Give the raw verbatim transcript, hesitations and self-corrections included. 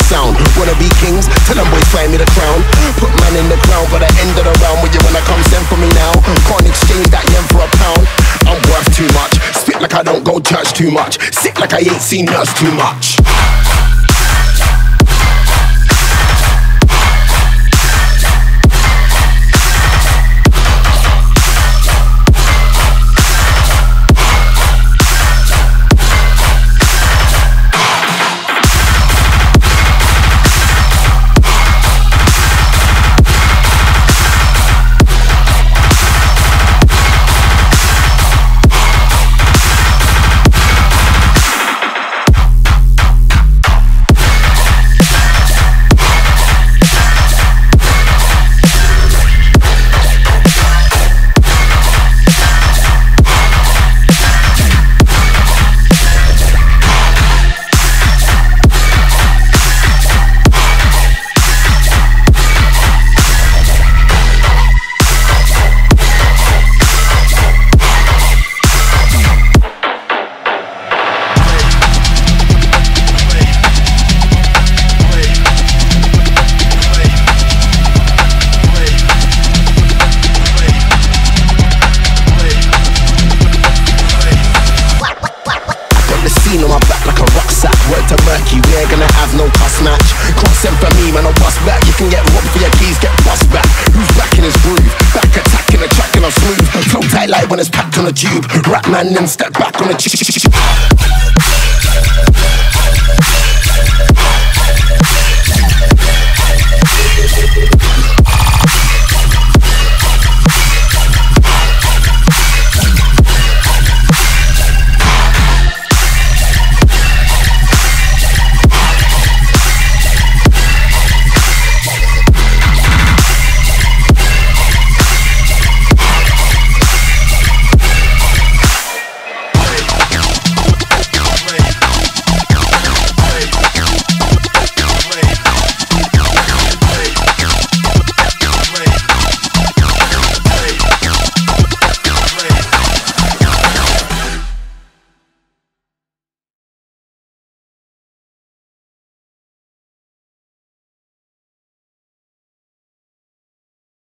sound. Wanna be kings? Tell them boys find me the crown. Put man in the ground for the end of the round. When you wanna come send for me now, can't exchange that yen for a pound. I'm worth too much. Spit like I don't go church too much. Sick like I ain't seen nurse too much. On my back like a rucksack. Word to murky, we ain't gonna have no cuss match. Cross send for me, man, I'll bust back. You can get robbed for your keys, get bust back. Who's back in his groove? Back attacking the track and I'm smooth. Flow tight like when it's packed on a tube. Rap man, then step back on the ch.